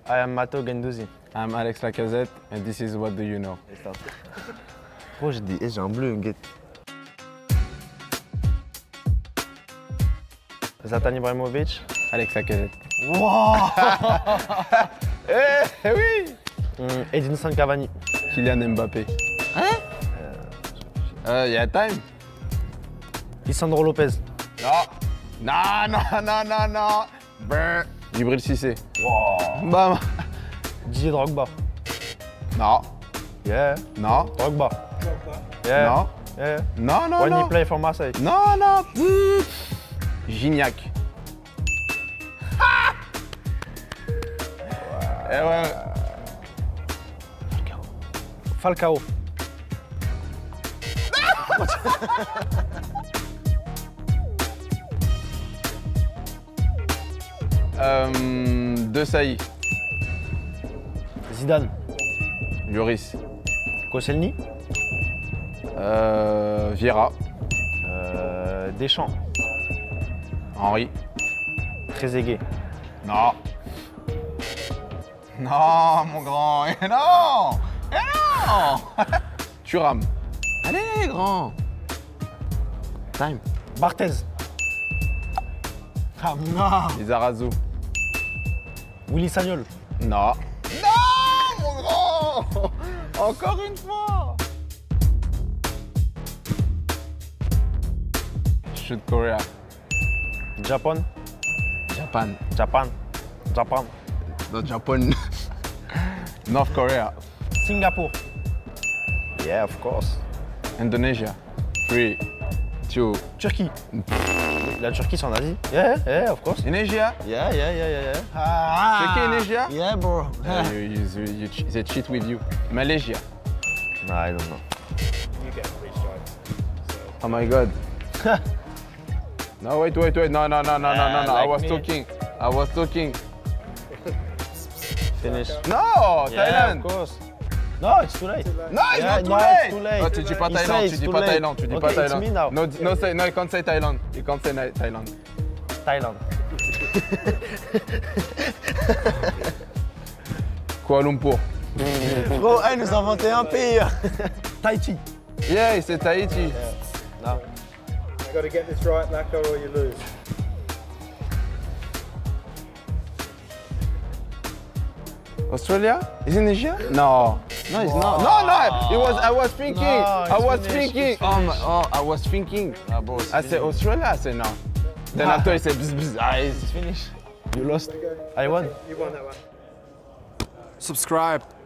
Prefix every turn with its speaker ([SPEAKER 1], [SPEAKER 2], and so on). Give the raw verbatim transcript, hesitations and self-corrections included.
[SPEAKER 1] I am Matteo Guendouzi.
[SPEAKER 2] I'm Alex Lacazette and this is What Do You Know.
[SPEAKER 3] Oh, j'ai des... j'ai un bleu, get.
[SPEAKER 1] Zlatan Ibrahimovic.
[SPEAKER 2] Alex Lacazette.
[SPEAKER 1] Wow.
[SPEAKER 2] Eh hey, oui.
[SPEAKER 1] mm, Edinson Cavani.
[SPEAKER 2] Kylian Mbappé. Hein? Euh, y a time?
[SPEAKER 1] Lisandro Lopez.
[SPEAKER 2] Non. Non, non, non, non, non. Brr. Djibril Cissé. Wow. Bam.
[SPEAKER 1] Didier Drogba.
[SPEAKER 2] Non.
[SPEAKER 1] Yeah.
[SPEAKER 2] Non.
[SPEAKER 1] Drogba. Yeah.
[SPEAKER 2] Non.
[SPEAKER 1] Yeah.
[SPEAKER 2] Non, non,
[SPEAKER 1] When
[SPEAKER 2] non.
[SPEAKER 1] he play for Marseille.
[SPEAKER 2] Non, non. Gignac. Ah. Eh ouais.
[SPEAKER 1] Falcao.
[SPEAKER 2] euh, De Sailly.
[SPEAKER 1] Zidane.
[SPEAKER 2] Lloris.
[SPEAKER 1] Koscielny.
[SPEAKER 2] Euh, Vieira.
[SPEAKER 1] Euh, Deschamps.
[SPEAKER 2] Henri.
[SPEAKER 1] Trezeguet.
[SPEAKER 2] Non. Non, mon grand. Eh non. Eh non. Thuram. Allez, grand. Time.
[SPEAKER 1] Barthez. Ah non.
[SPEAKER 2] Lizarazu.
[SPEAKER 1] Willy Sagnol.
[SPEAKER 2] Non. Non, mon grand. Encore une fois. Shoot Korea.
[SPEAKER 1] Japan.
[SPEAKER 2] Japan.
[SPEAKER 1] Japan. Japan.
[SPEAKER 2] Not Japan. North Korea.
[SPEAKER 1] Singapour. Yeah, of course.
[SPEAKER 2] Indonesia. Three, two.
[SPEAKER 1] Turquie. La Turquie, c'est en Asie. Yeah, yeah, of course.
[SPEAKER 2] Indonesia.
[SPEAKER 1] Yeah, yeah, yeah, yeah, yeah.
[SPEAKER 2] Ah. Turkey, Indonesia.
[SPEAKER 1] Yeah, bro.
[SPEAKER 2] Uh, you, you, you, you, they cheat with you. Malaysia.
[SPEAKER 1] No, I don't know.
[SPEAKER 4] You get three strikes. So.
[SPEAKER 2] Oh my god. No, wait, wait, wait. No, no, no, no, no, no, no.
[SPEAKER 1] like
[SPEAKER 2] I was
[SPEAKER 1] me.
[SPEAKER 2] talking. I was talking.
[SPEAKER 1] Finish.
[SPEAKER 2] No,
[SPEAKER 1] Yeah,
[SPEAKER 2] Thailand.
[SPEAKER 1] of course. No, it's too late.
[SPEAKER 2] No, it's
[SPEAKER 1] Yeah,
[SPEAKER 2] not too
[SPEAKER 1] no,
[SPEAKER 2] late.
[SPEAKER 1] it's too late.
[SPEAKER 2] Oh, tu dis pas
[SPEAKER 1] He
[SPEAKER 2] Thaïlande,
[SPEAKER 1] says
[SPEAKER 2] tu
[SPEAKER 1] it's
[SPEAKER 2] dis
[SPEAKER 1] too
[SPEAKER 2] pas
[SPEAKER 1] late.
[SPEAKER 2] Thaïlande, tu dis
[SPEAKER 1] Okay,
[SPEAKER 2] pas
[SPEAKER 1] it's
[SPEAKER 2] Thaïlande.
[SPEAKER 1] me now.
[SPEAKER 2] No, no, say, no, you can't say Thailand. You can't say Ni- Thailand.
[SPEAKER 1] Thaïlande.
[SPEAKER 2] Kuala Lumpur.
[SPEAKER 3] Bro, elle nous a inventé un pays.
[SPEAKER 1] Tahiti.
[SPEAKER 2] Yeah, c'est Tahiti.
[SPEAKER 1] No.
[SPEAKER 4] You got to get this right, Lacko, or you lose.
[SPEAKER 2] Australia? Is in Asia? No. No, it's not. No, no. It was. I was thinking.
[SPEAKER 1] No,
[SPEAKER 2] I
[SPEAKER 1] it's
[SPEAKER 2] was
[SPEAKER 1] finished,
[SPEAKER 2] thinking.
[SPEAKER 1] it's
[SPEAKER 2] Oh, my,
[SPEAKER 1] finished.
[SPEAKER 2] oh, I was thinking.
[SPEAKER 3] Ah, bro,
[SPEAKER 2] I said Australia. I said no. Then after he said bzz bzz. Ah, it's
[SPEAKER 1] Finish. You lost. I won.
[SPEAKER 4] You won that one.
[SPEAKER 2] subscribe.